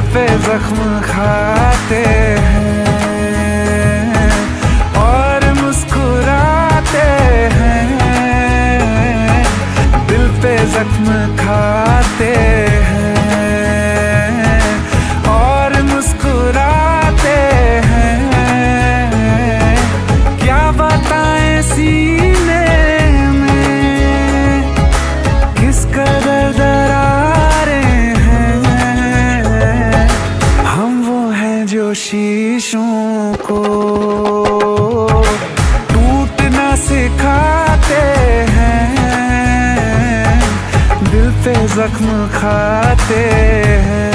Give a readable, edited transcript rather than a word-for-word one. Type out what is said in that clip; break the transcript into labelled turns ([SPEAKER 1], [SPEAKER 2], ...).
[SPEAKER 1] पे जख्म खाते हैं और मुस्कुराते हैं, दिल पे जख्म खाते हैं और मुस्कुराते हैं। क्या बताएं सीने में किस कदर दरारें हैं, हम वो हैं जो शीशों को टूटना सिखाते हैं, दिल पे जख्म खाते हैं।